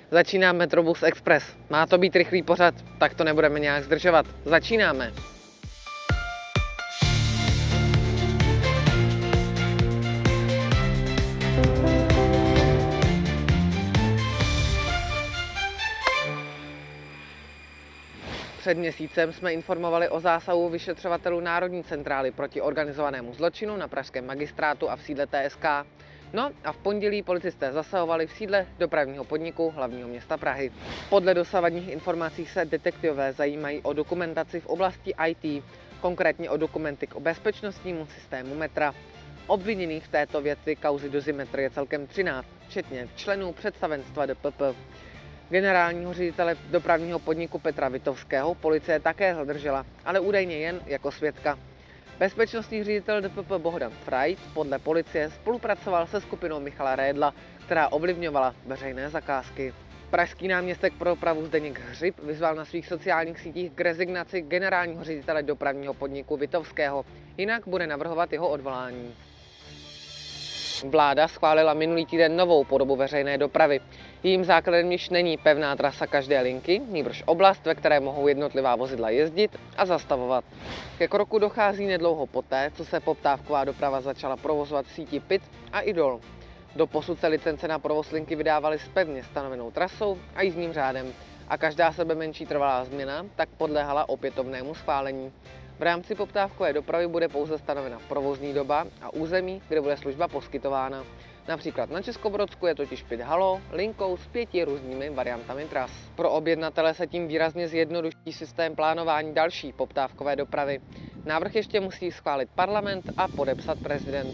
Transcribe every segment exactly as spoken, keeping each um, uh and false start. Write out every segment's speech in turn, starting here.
Začíná Metrobus Express. Má to být rychlý pořad, tak to nebudeme nějak zdržovat. Začínáme. Před měsícem jsme informovali o zásahu vyšetřovatelů Národní centrály proti organizovanému zločinu na pražském magistrátu a v sídle T S K. No a v pondělí policisté zasahovali v sídle dopravního podniku hlavního města Prahy. Podle dosavadních informací se detektivové zajímají o dokumentaci v oblasti I T, konkrétně o dokumenty k bezpečnostnímu systému metra. Obviněných v této věci kauzy Dozimetr je celkem třináct, včetně členů představenstva D P P. Generálního ředitele dopravního podniku Petra Vitovského policie také zadržela, ale údajně jen jako svědka. Bezpečnostní ředitel D P P Bohdan Freit podle policie spolupracoval se skupinou Michala Redla, která ovlivňovala veřejné zakázky. Pražský náměstek pro dopravu Zdeněk Hřib vyzval na svých sociálních sítích k rezignaci generálního ředitele dopravního podniku Vitovského, jinak bude navrhovat jeho odvolání. Vláda schválila minulý týden novou podobu veřejné dopravy. Jejím základem již není pevná trasa každé linky, nýbrž oblast, ve které mohou jednotlivá vozidla jezdit a zastavovat. Ke kroku dochází nedlouho poté, co se poptávková doprava začala provozovat v síti P I T a Idol. Doposud se licence na provoz linky vydávaly s pevně stanovenou trasou a jízdním řádem a každá sebe menší trvalá změna tak podléhala opětovnému schválení. V rámci poptávkové dopravy bude pouze stanovena provozní doba a území, kde bude služba poskytována. Například na Českobrodsku je totiž P I T Halo linkou s pěti různými variantami tras. Pro objednatele se tím výrazně zjednoduší systém plánování další poptávkové dopravy. Návrh ještě musí schválit parlament a podepsat prezident.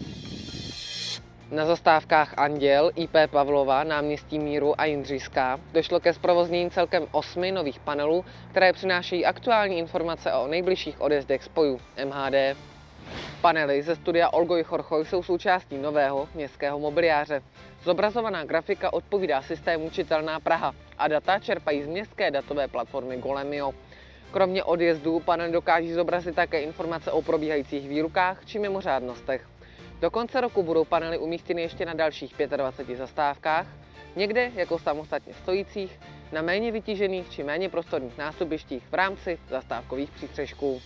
Na zastávkách Anděl, I P Pavlova, Náměstí Míru a Jindřišská došlo ke zprovoznění celkem osmi nových panelů, které přinášejí aktuální informace o nejbližších odjezdech spojů M H D. Panely ze studia Olgoj Chorchoj jsou součástí nového městského mobiliáře. Zobrazovaná grafika odpovídá systému Čitelná Praha a data čerpají z městské datové platformy Golemio. Kromě odjezdů panely dokáží zobrazit také informace o probíhajících výlukách či mimořádnostech. Do konce roku budou panely umístěny ještě na dalších dvaceti pěti zastávkách, někde jako samostatně stojících, na méně vytížených či méně prostorných nástupištích v rámci zastávkových přístřešků.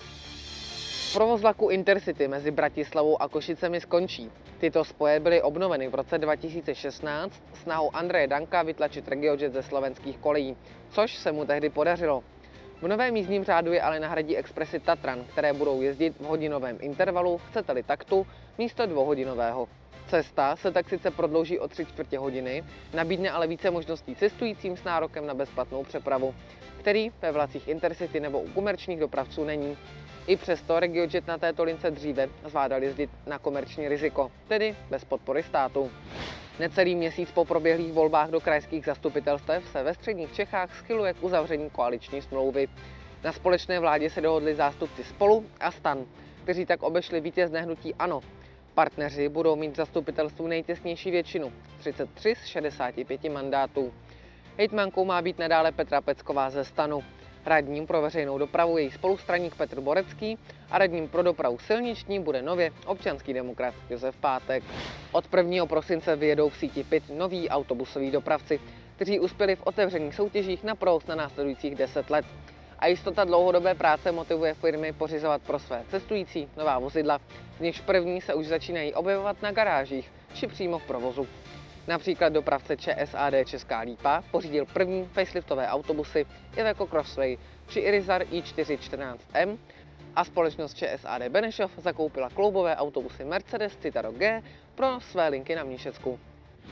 Provoz vlaku Intercity mezi Bratislavou a Košicemi skončí. Tyto spoje byly obnoveny v roce dva tisíce šestnáct snahou Andreje Danka vytlačit RegioJet ze slovenských kolejí, což se mu tehdy podařilo. V novém jízdním řádu je ale nahradí expresy Tatran, které budou jezdit v hodinovém intervalu, chcete-li taktu, místo dvouhodinového. Cesta se tak sice prodlouží o tři čtvrtě hodiny, nabídne ale více možností cestujícím s nárokem na bezplatnou přepravu, který ve vlacích Intercity nebo u komerčních dopravců není. I přesto RegioJet na této lince dříve zvládal jezdit na komerční riziko, tedy bez podpory státu. Necelý měsíc po proběhlých volbách do krajských zastupitelstev se ve středních Čechách schyluje k uzavření koaliční smlouvy. Na společné vládě se dohodli zástupci Spolu a STAN, kteří tak obešli vítězné hnutí ANO. Partneři budou mít v zastupitelstvu nejtěsnější většinu, třicet tři z šedesáti pěti mandátů. Hejtmankou má být nadále Petra Pecková ze STANu. Radním pro veřejnou dopravu je její spolustraník Petr Borecký a radním pro dopravu silniční bude nově občanský demokrat Josef Pátek. Od prvního prosince vyjedou v síti P I T noví autobusoví dopravci, kteří uspěli v otevřených soutěžích na provoz na následujících deset let. A jistota dlouhodobé práce motivuje firmy pořizovat pro své cestující nová vozidla, z nichž první se už začínají objevovat na garážích či přímo v provozu. Například dopravce Č S A D Česká Lípa pořídil první faceliftové autobusy Iveco Crossway či Irizar I čtyři čtrnáct M a společnost Č S A D Benešov zakoupila kloubové autobusy Mercedes Citaro G pro své linky na Mníšecku.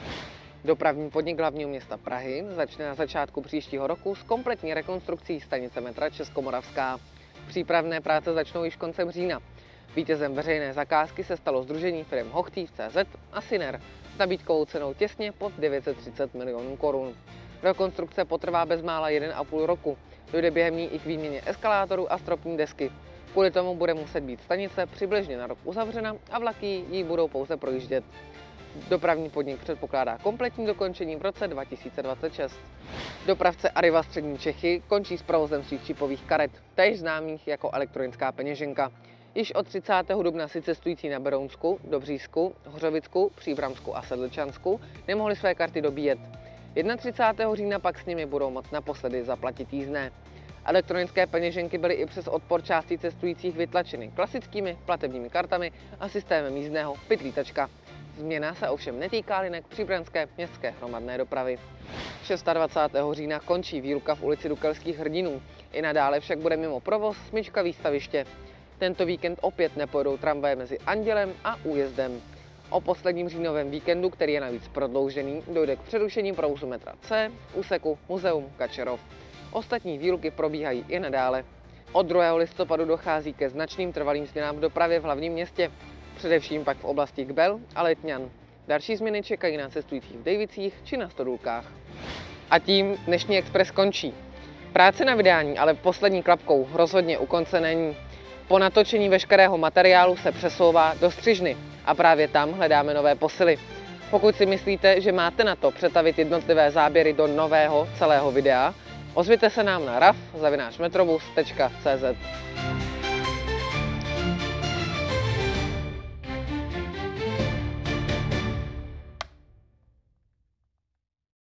Dopravní podnik hlavního města Prahy začne na začátku příštího roku s kompletní rekonstrukcí stanice metra Českomoravská. Přípravné práce začnou již koncem října. Vítězem veřejné zakázky se stalo sdružení firem Hochtief tečka cé zet a Syner s nabídkovou cenou těsně pod devět set třicet milionů korun. Rekonstrukce potrvá bezmála jeden a půl roku. Dojde během ní i k výměně eskalátorů a stropní desky. Kvůli tomu bude muset být stanice přibližně na rok uzavřena a vlaky jí budou pouze projíždět. Dopravní podnik předpokládá kompletní dokončení v roce dva tisíce dvacet šest. Dopravce Arriva Střední Čechy končí s provozem svých čipových karet, též známých jako elektronická peněženka. Již od třicátého dubna si cestující na Berounsku, Dobřísku, Hořovicku, Příbramsku a Sedlčansku nemohli své karty dobíjet. třicátého prvního října pak s nimi budou moct naposledy zaplatit jízdné. Elektronické peněženky byly i přes odpor části cestujících vytlačeny klasickými platebními kartami a systémem jízdného Pytlí tečka. Změna se ovšem netýká linek příbramské městské hromadné dopravy. dvacátého šestého října končí výluka v ulici Dukelských hrdinů. I nadále však bude mimo provoz smyčka výstaviště. Tento víkend opět nepojedou tramvaje mezi Andělem a Újezdem. O posledním říjnovém víkendu, který je navíc prodloužený, dojde k přerušení provozu metra C v úseku Muzeum Kačerov. Ostatní výluky probíhají i nadále. Od druhého listopadu dochází ke značným trvalým změnám v dopravě v hlavním městě, především pak v oblasti Kbel a Letňan. Další změny čekají na cestujících v Dejvicích či na Stodůlkách. A tím dnešní Express končí. Práce na vydání ale poslední klapkou rozhodně u konce není. Po natočení veškerého materiálu se přesouvá do střižny a právě tam hledáme nové posily. Pokud si myslíte, že máte na to přetavit jednotlivé záběry do nového celého videa, ozvěte se nám na raf zavináč metrobus tečka cé zet.